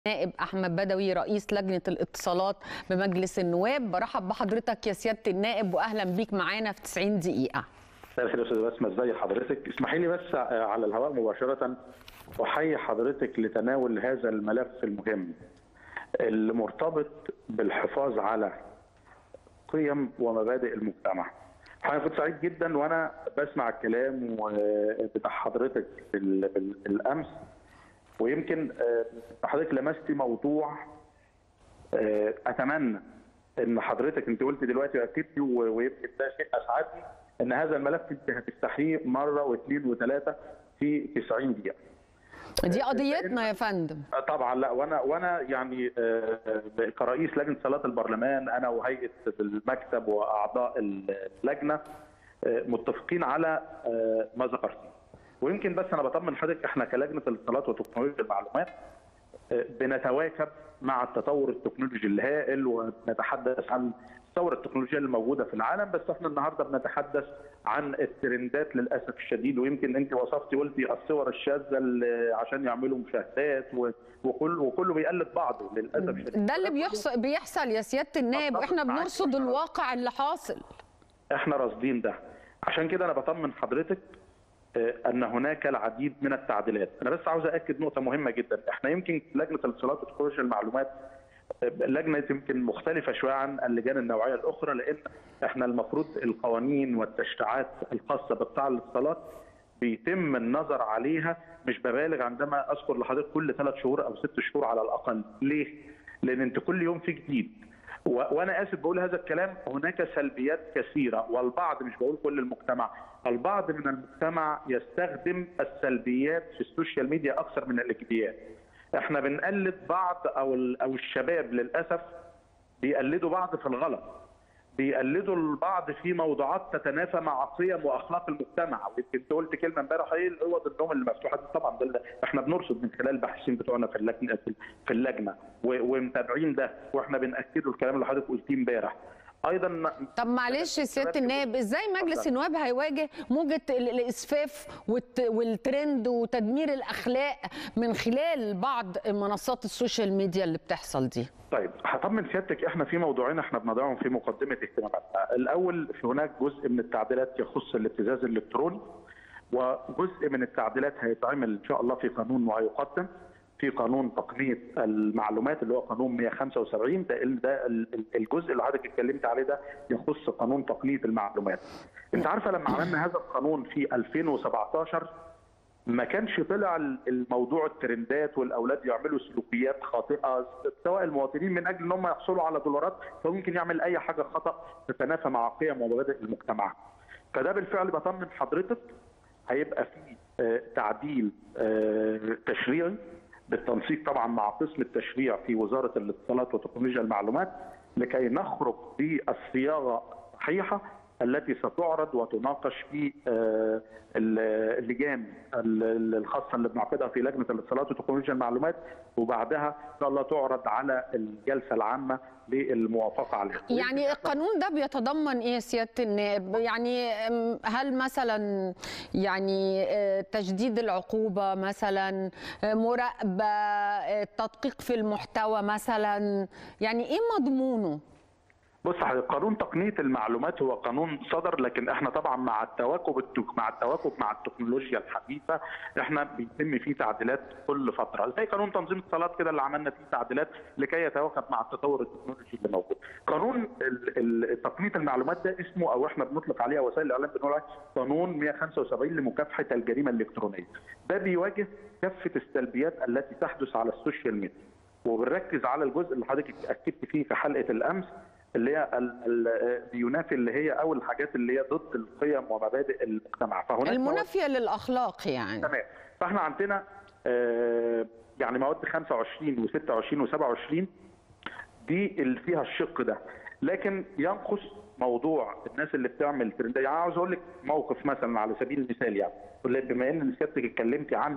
نائب أحمد بدوي رئيس لجنة الاتصالات بمجلس النواب. برحب بحضرتك يا سيادة النائب وأهلا بيك معانا في 90 دقيقة. مساء الخير يا استاذ بسمة، ازي حضرتك؟ اسمحي لي بس على الهواء مباشرة احيي حضرتك لتناول هذا الملف المهم اللي مرتبط بالحفاظ على قيم ومبادئ المجتمع. انا كنت سعيد جدا وانا بسمع الكلام بتاع حضرتك بالامس، ويمكن حضرتك لمستي موضوع اتمنى ان حضرتك انت قلت دلوقتي واكدتي، ويمكن ده شيء اسعدني ان هذا الملف انت هتفتحيه مره واثنين وثلاثه في 90 دقيقه. دي قضيتنا يا فندم. طبعا. لا، وانا يعني كرئيس لجنه صلاه البرلمان انا وهيئه المكتب واعضاء اللجنه متفقين على ما ذكرتي. ويمكن بس انا بطمن حضرتك، احنا كلجنه الاتصالات وتكنولوجيا المعلومات بنتواكب مع التطور التكنولوجي الهائل، ونتحدث عن الثوره التكنولوجيه الموجوده في العالم، بس احنا النهارده بنتحدث عن الترندات للاسف الشديد. ويمكن انت وصفتي قلتي الصور الشاذه اللي عشان يعملوا مشاهدات وكله بيقلد بعضه للاسف الشديد. ده اللي بيحصل يا سياده النائب، واحنا بنرصد الواقع اللي حاصل. احنا راصدين ده، عشان كده انا بطمن حضرتك ان هناك العديد من التعديلات. انا بس عاوز اكد نقطه مهمه جدا، احنا يمكن لجنه الاتصالات وتكنولوجيا المعلومات لجنه يمكن مختلفه شويه عن اللجان النوعيه الاخرى، لان احنا المفروض القوانين والتشريعات الخاصه بقطاع الاتصالات بيتم النظر عليها، مش ببالغ عندما اذكر لحضرتك كل 3 شهور او 6 شهور على الاقل. ليه؟ لان انت كل يوم في جديد. وانا اسف بقول هذا الكلام، هناك سلبيات كثيره، والبعض، مش بقول كل المجتمع، البعض من المجتمع يستخدم السلبيات في السوشيال ميديا اكثر من الايجابيات. احنا بنقلد بعض او الشباب للاسف بيقلدوا بعض في الغلط، بيقلدوا البعض في موضوعات تتنافى مع قيم واخلاق المجتمع. ويمكن قلت كلمه امبارح، ايه اوض النوم اللي مفتوحه دي؟ طبعا ده احنا بنرصد من خلال الباحثين بتوعنا في اللجنه ومتابعين ده، واحنا بناكدوا الكلام اللي حضرتك قلتيه امبارح. ايضا طب معلش يا سياده النائب، ازاي مجلس النواب هيواجه موجه الاسفاف والترند وتدمير الاخلاق من خلال بعض منصات السوشيال ميديا اللي بتحصل دي؟ طيب هطمن سيادتك، احنا في موضوعين احنا بنضعهم في مقدمه اهتماماتنا. الاول، في هناك جزء من التعديلات يخص الابتزاز الالكتروني، وجزء من التعديلات هيتعمل ان شاء الله في قانون وهيقدم في قانون تقنيه المعلومات اللي هو قانون 175. ده الجزء اللي حضرتك اتكلمت عليه ده يخص قانون تقنيه المعلومات. انت عارفه لما عملنا هذا القانون في 2017 ما كانش طلع الموضوع الترندات والاولاد يعملوا سلوكيات خاطئه، سواء المواطنين من اجل ان هم يحصلوا على دولارات، فممكن يعمل اي حاجه خطا تتنافى مع قيم ومبادئ المجتمع. فده بالفعل بطمن حضرتك هيبقى في تعديل تشريعي بالتنسيق طبعا مع قسم التشريع في وزاره الاتصالات وتكنولوجيا المعلومات، لكي نخرج بالصياغه الصحيحه التي ستعرض وتناقش في اللجان الخاصه اللي بنعقدها في لجنه الاتصالات وتكنولوجيا المعلومات، وبعدها ان شاء الله تعرض على الجلسه العامه للموافقه عليها. يعني القانون ده بيتضمن ايه يا سياده النائب؟ يعني هل مثلا يعني تشديد العقوبه، مثلا مراقبه، تدقيق في المحتوى مثلا، يعني ايه مضمونه؟ بص حضرتك، قانون تقنيه المعلومات هو قانون صدر، لكن احنا طبعا مع التواكب مع التكنولوجيا الحديثه احنا بيتم فيه تعديلات كل فتره، زي قانون تنظيم الاتصالات كده اللي عملنا فيه تعديلات لكي يتواكب مع التطور التكنولوجي اللي موجود. قانون تقنيه المعلومات ده اسمه، او احنا بنطلق عليها وسائل الاعلام بنقول عليه قانون 175 لمكافحه الجريمه الالكترونيه. ده بيواجه كافه السلبيات التي تحدث على السوشيال ميديا، وبنركز على الجزء اللي حضرتك اكدت فيه في حلقه الامس، اللي هي بينافي، اللي هي اول الحاجات اللي هي ضد القيم ومبادئ المجتمع، فهناك المنافيه للاخلاق يعني. تمام. فاحنا عندنا يعني مواد 25 و26 و27 دي اللي فيها الشق ده، لكن ينقص موضوع الناس اللي بتعمل ترند. يعني عاوز اقول لك موقف مثلا على سبيل المثال، يعني بما ان سيادتك اتكلمتي عن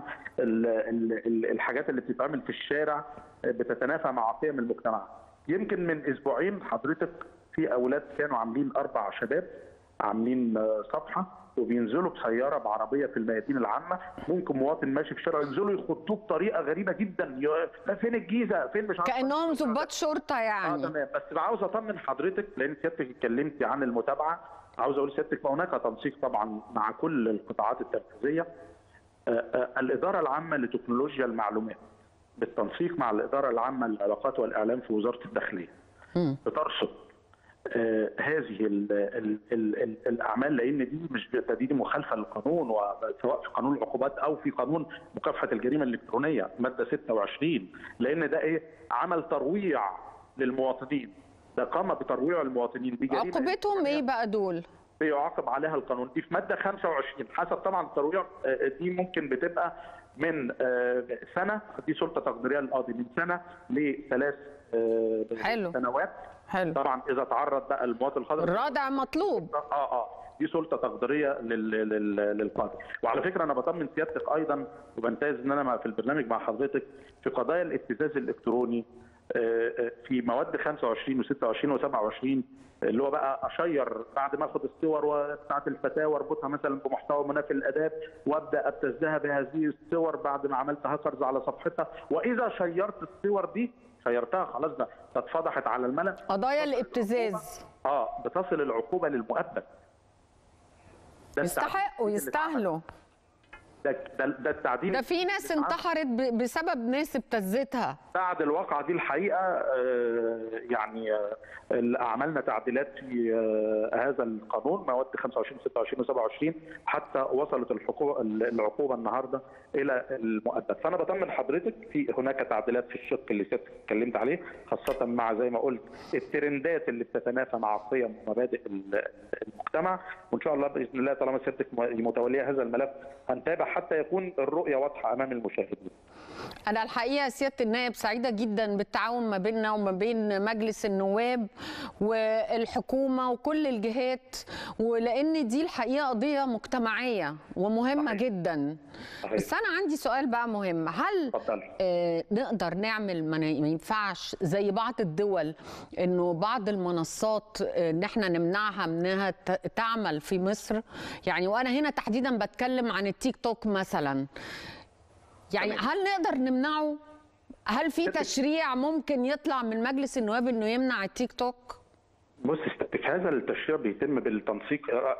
الحاجات اللي بتتعمل في الشارع بتتنافى مع قيم المجتمع. يمكن من اسبوعين حضرتك في اولاد كانوا عاملين 4 شباب عاملين صفحه وبينزلوا بسياره بعربيه في الميادين العامه، ممكن مواطن ماشي في الشارع ينزلوا يخطوه بطريقه غريبه جدا، فين الجيزه؟ فين مش عارف، كانهم ضباط شرطه يعني. تمام. بس عاوز اطمن حضرتك لان سيادتك اتكلمتي عن المتابعه، عاوز اقول لسيادتك هناك تنسيق طبعا مع كل القطاعات التنفيذيه. الاداره العامه لتكنولوجيا المعلومات بالتنسيق مع الاداره العامه للعلاقات والاعلام في وزاره الداخليه بترصد هذه الاعمال، لان دي مش دي مخالفه للقانون، سواء في قانون العقوبات او في قانون مكافحه الجريمه الالكترونيه ماده 26، لان ده عمل ترويع للمواطنين، ده قام بترويع المواطنين بجريمه. عقوبتهم ايه بقى دول؟ بيعاقب عليها القانون دي في ماده 25 حسب طبعا الترويع. دي ممكن بتبقى من سنه، دي سلطه تقديريه للقاضي، من سنه لثلاث سنوات. حلو. طبعا اذا تعرض بقى المواطن الخطر الردع مطلوب. دي سلطه تقديريه للقاضي. وعلى فكره انا بطمن سيادتك ايضا وبنتهز ان انا في البرنامج مع حضرتك في قضايا الابتزاز الالكتروني في مواد 25 و26 و27، اللي هو بقى اشير بعد ما اخد الصور بتاعت الفتاه واربطها مثلا بمحتوى منافي للاداب وابدا ابتزها بهذه الصور بعد ما عملت هاكرز على صفحتها، واذا شيرت الصور دي شيرتها خلاص ده اتفضحت على الملأ. قضايا الابتزاز بتصل العقوبه للمؤبد. يستحقوا يستاهلوا. ده التعديل. ده في ناس انتحرت بسبب ناس ابتزتها بعد الواقعه دي الحقيقه. يعني عملنا تعديلات في هذا القانون مواد 25 26 و27 حتى وصلت العقوبه النهارده الى المؤبد. فانا بطمن حضرتك في هناك تعديلات في الشق اللي سيادتك اتكلمت عليه، خاصه مع زي ما قلت الترندات اللي بتتنافى مع قيم ومبادئ المجتمع، وان شاء الله باذن الله طالما سيادتك متوليه هذا الملف هنتابع حتى يكون الرؤيه واضحه امام المشاهدين. أنا الحقيقة سيادة النائب سعيدة جدا بالتعاون ما بيننا وما بين مجلس النواب والحكومة وكل الجهات، ولأن دي الحقيقة قضية مجتمعية ومهمة صحيح. جدا صحيح. بس أنا عندي سؤال بقى مهم، هل نقدر نعمل ما ينفعش زي بعض الدول إنه بعض المنصات إن احنا نمنعها منها تعمل في مصر؟ يعني وأنا هنا تحديدا بتكلم عن التيك توك مثلا، يعني هل نقدر نمنعه؟ هل في تشريع ممكن يطلع من مجلس النواب انه يمنع التيك توك؟ بص هذا التشريع بيتم بالتنسيق.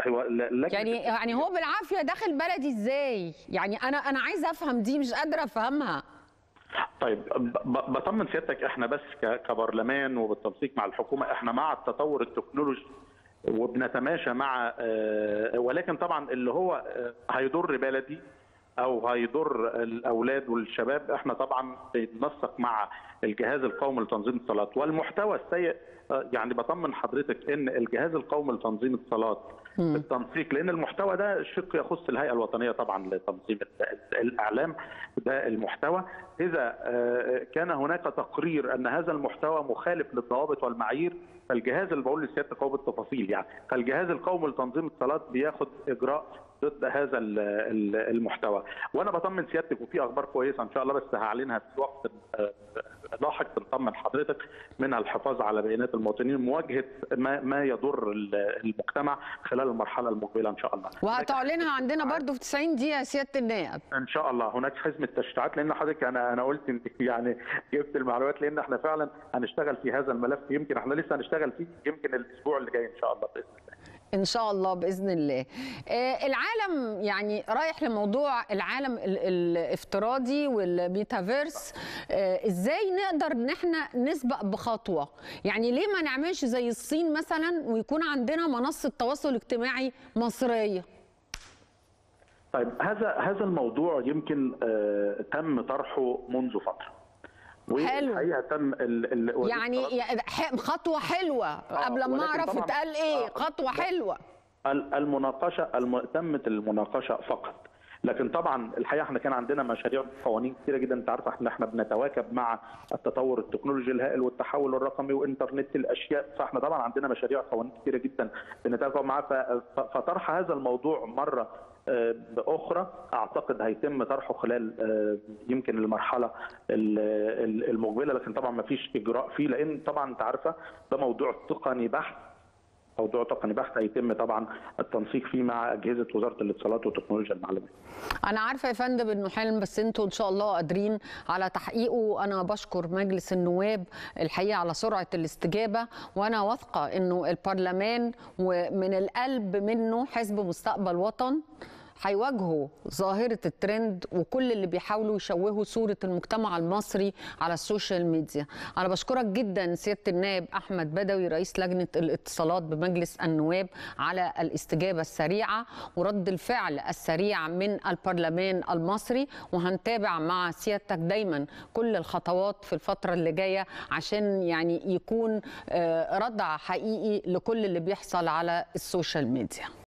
يعني هو بالعافيه داخل بلدي ازاي؟ يعني انا عايزه افهم دي، مش قادره افهمها. طيب بطمن سيادتك احنا بس كبرلمان وبالتنسيق مع الحكومه احنا مع التطور التكنولوجي وبنتماشى مع ولكن طبعا اللي هو هيضر بلدي او هيضر الاولاد والشباب احنا طبعا بننسق مع الجهاز القومي لتنظيم الصلاه والمحتوى السيء. يعني بطمن حضرتك ان الجهاز القومي لتنظيم الصلاه بالتنسيق، لان المحتوى ده شق يخص الهيئه الوطنيه طبعا لتنظيم الاعلام، ده المحتوى اذا كان هناك تقرير ان هذا المحتوى مخالف للضوابط والمعايير فالجهاز اللي بقول لسيادتك هو بالتفاصيل يعني، فالجهاز القومي لتنظيم الصلاه بياخد اجراء ضد هذا المحتوى. وانا بطمن سيادتك وفي اخبار كويسه ان شاء الله بس هعلنها في وقت لاحق بنطمن حضرتك، منها الحفاظ على بيانات المواطنين، مواجهه ما يضر المجتمع خلال المرحله المقبله ان شاء الله. وهتعلنها عندنا برضو في 90 دقيقه يا سياده النائب. ان شاء الله هناك حزمه تشريعات، لان حضرتك انا قلت انت يعني جبت المعلومات، لان احنا فعلا هنشتغل في هذا الملف، يمكن احنا لسه هنشتغل فيه يمكن الاسبوع اللي جاي ان شاء الله باذن الله. إن شاء الله بإذن الله. العالم يعني رايح لموضوع العالم الافتراضي والميتافيرس، إزاي نقدر إن احنا نسبق بخطوة؟ يعني ليه ما نعملش زي الصين مثلا ويكون عندنا منصة تواصل اجتماعي مصرية؟ طيب هذا الموضوع يمكن تم طرحه منذ فترة. حلو. تم يعني خطوه حلوه قبل ما اعرف اتقال ايه. خطوه حلوه. المناقشه تمت المناقشه فقط، لكن طبعا الحقيقه احنا كان عندنا مشاريع قوانين كثيره جدا. انت عارف احنا بنتواكب مع التطور التكنولوجي الهائل والتحول الرقمي وانترنت الاشياء، فاحنا طبعا عندنا مشاريع قوانين كثيره جدا بنتواكب معها. فطرح هذا الموضوع مره باخرى اعتقد هيتم طرحه خلال يمكن المرحله المقبله، لكن طبعا ما فيش اجراء فيه، لان طبعا انت عارفه ده موضوع تقني بحت موضوع تقني بحت هيتم طبعا التنسيق فيه مع اجهزه وزاره الاتصالات وتكنولوجيا المعلومات. انا عارفه يا فندم انه حلم، بس انتوا ان شاء الله قادرين على تحقيقه. انا بشكر مجلس النواب الحقيقه على سرعه الاستجابه، وانا واثقه انه البرلمان ومن القلب منه حزب مستقبل وطن هيواجهوا ظاهرة الترند وكل اللي بيحاولوا يشوهوا صورة المجتمع المصري على السوشيال ميديا. أنا بشكرك جدا سيادة النائب أحمد بدوي رئيس لجنة الاتصالات بمجلس النواب على الاستجابة السريعة ورد الفعل السريع من البرلمان المصري، وهنتابع مع سيادتك دايما كل الخطوات في الفترة اللي جاية عشان يعني يكون ردع حقيقي لكل اللي بيحصل على السوشيال ميديا.